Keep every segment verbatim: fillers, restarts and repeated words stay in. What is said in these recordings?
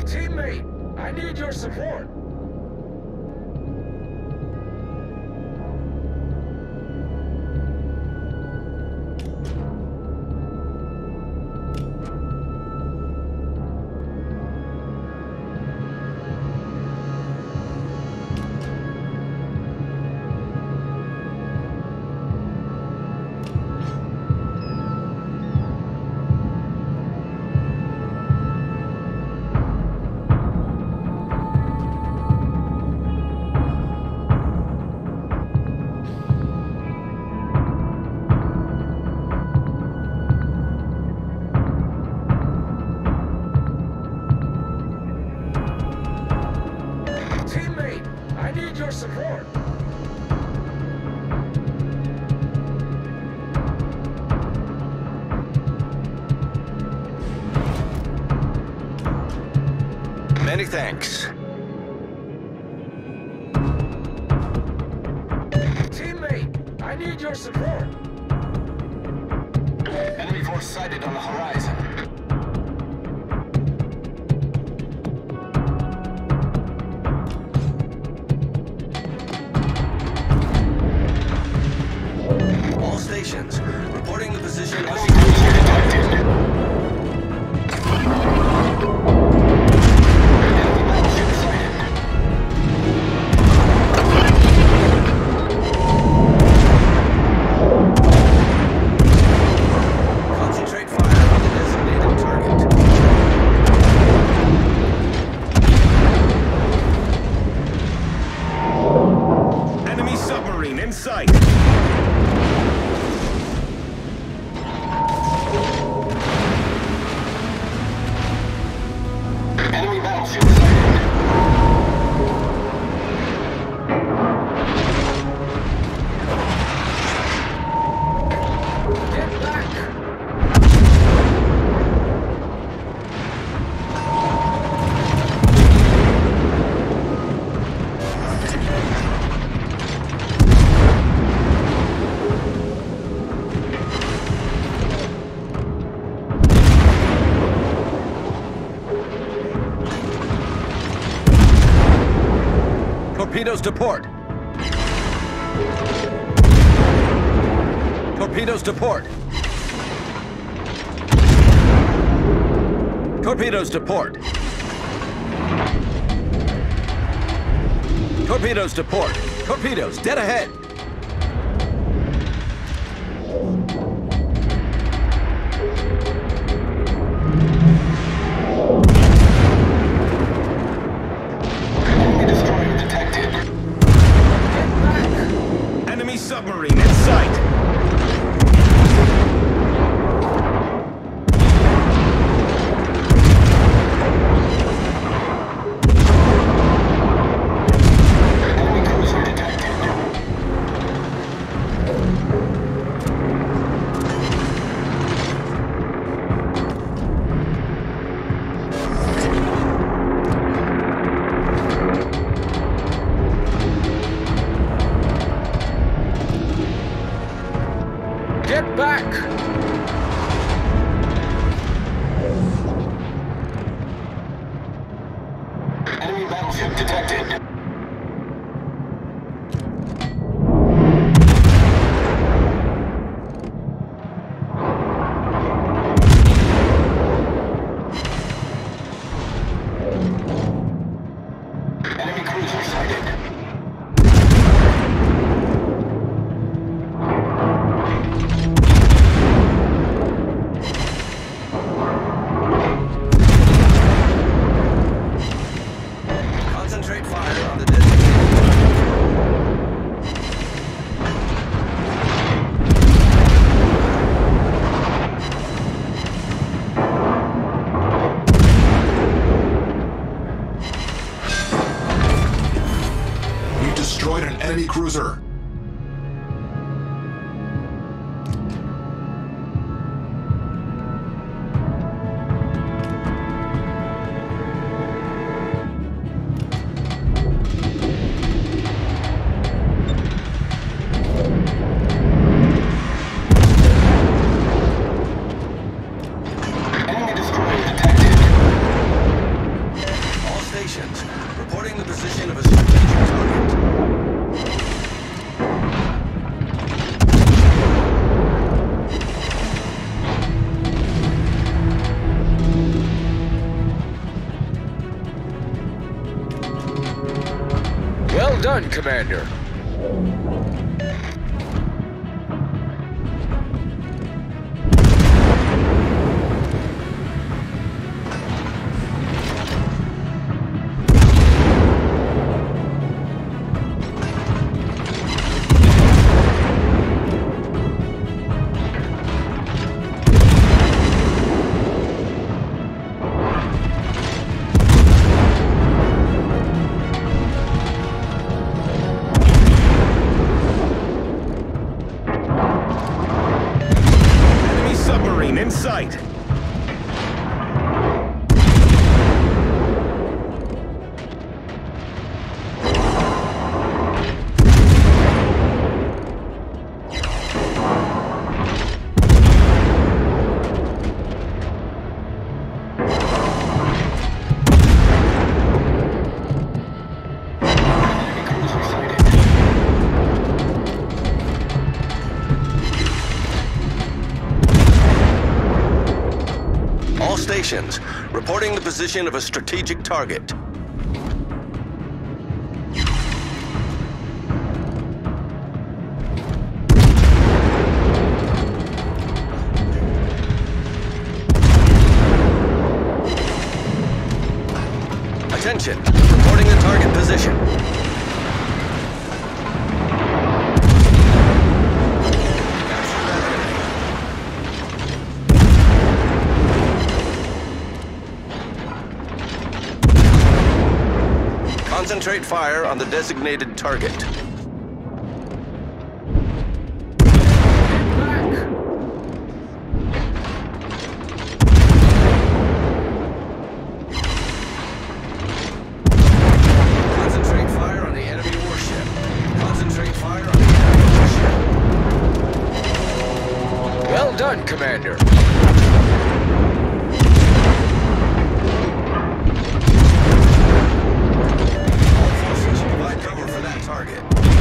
Teammate, I need your support. I need your support. Many thanks. Teammate, I need your support. Enemy force sighted on the horizon. Stations, reporting the position of the cruiser detected. Enemy battleship sighted. Concentrate fire on the designated target. Enemy submarine in sight. Enemy battleship sighted. Get back! Torpedoes to port. Torpedoes to port. Torpedoes to port. Torpedoes to port. Torpedoes dead ahead. Enemy submarine in sight. Enemy cruiser detected. Get back! Enemy battleship detected. Enemy cruiser sighted. Concentrate fire on the designated. We destroyed an enemy cruiser. Enemy destroyer detected. done, Commander. In sight! Stations, reporting the position of a strategic target. Attention, reporting the target position. Concentrate fire on the designated target. Concentrate fire on the enemy warship. Concentrate fire on the enemy warship. Well done, Commander. Target.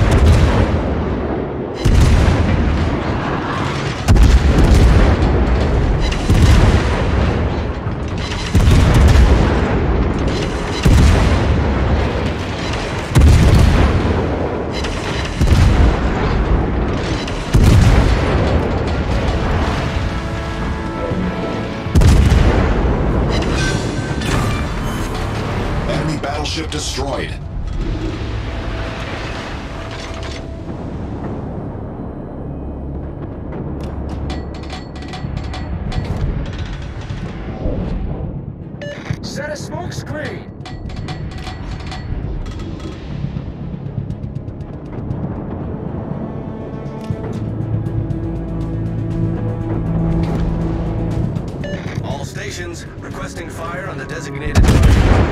Enemy battleship destroyed. Set a smoke screen. All stations requesting fire on the designated target.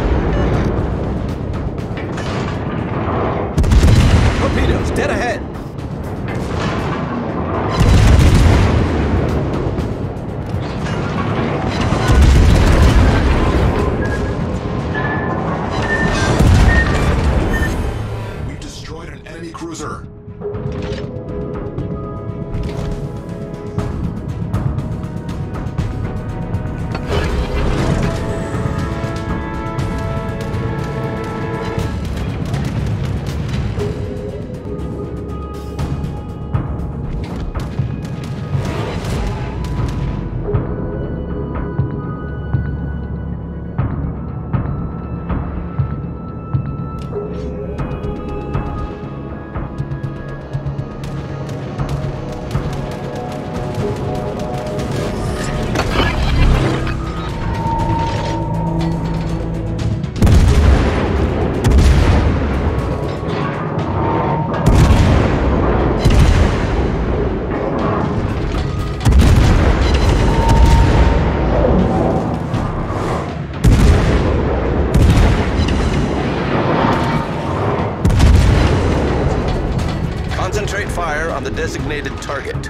Torpedoes, dead ahead! Cruiser. on the designated target.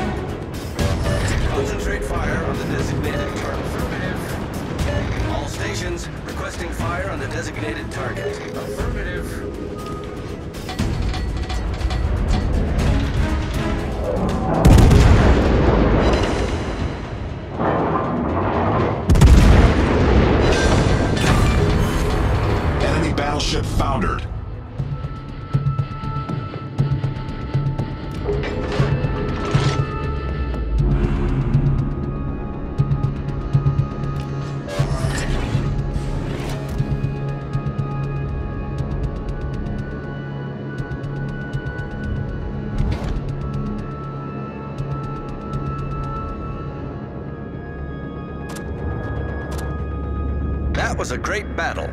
Concentrate fire on the designated target. All stations. stations, requesting fire on the designated target. Affirmative. Enemy battleship foundered. That was a great battle.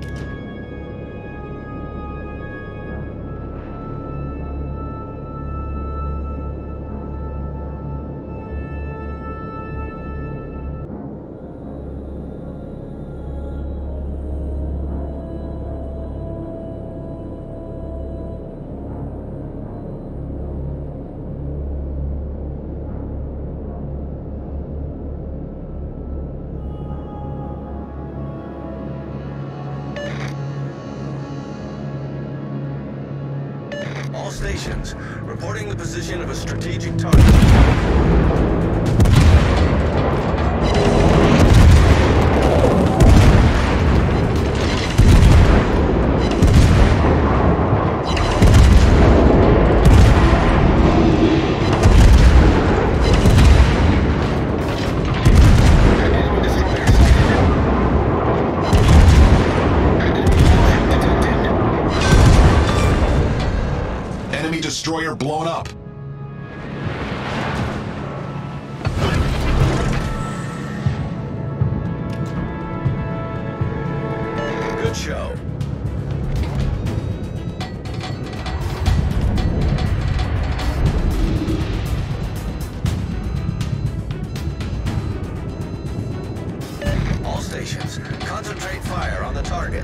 All stations, reporting the position of a strategic target. Enemy destroyer blown up. Good show. All stations, concentrate fire on the target.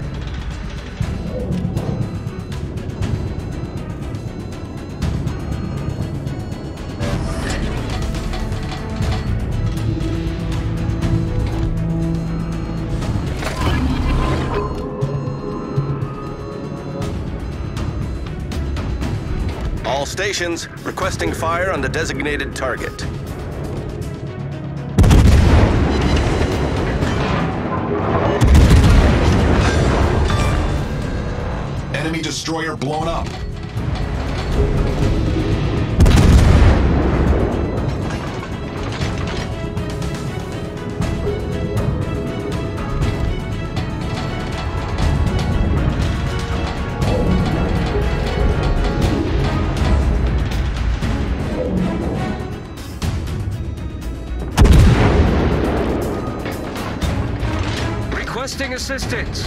All stations, requesting fire on the designated target. Enemy destroyer blown up. Requesting assistance.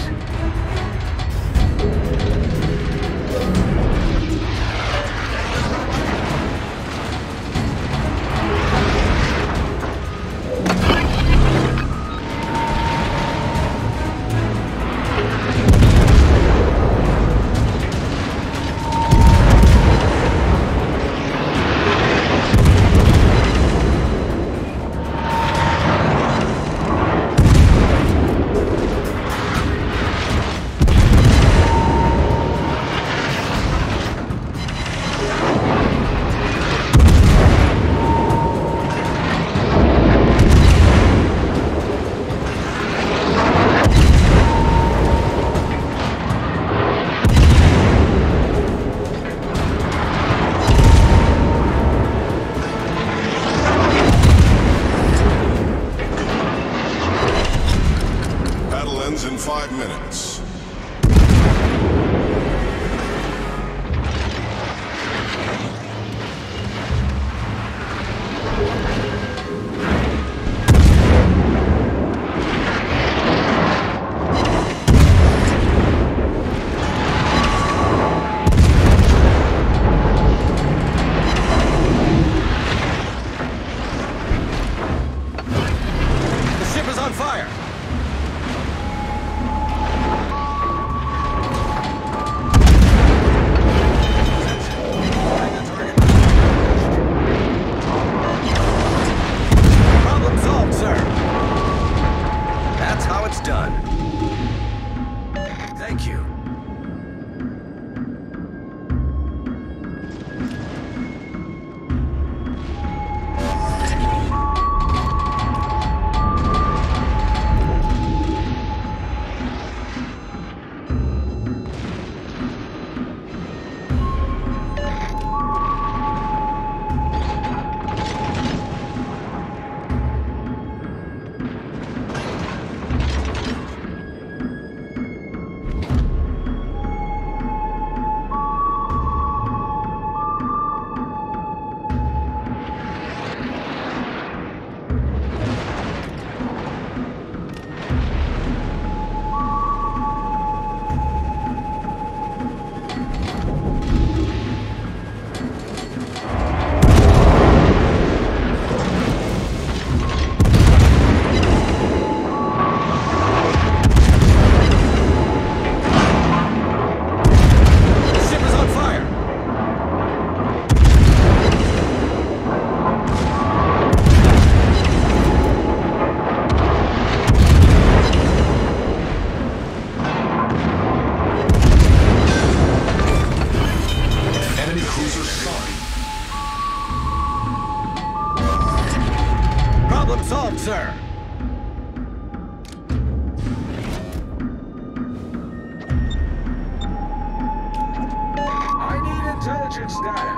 In five minutes. The ship is on fire. Thank you. Problem solved, sir. I need intelligence data.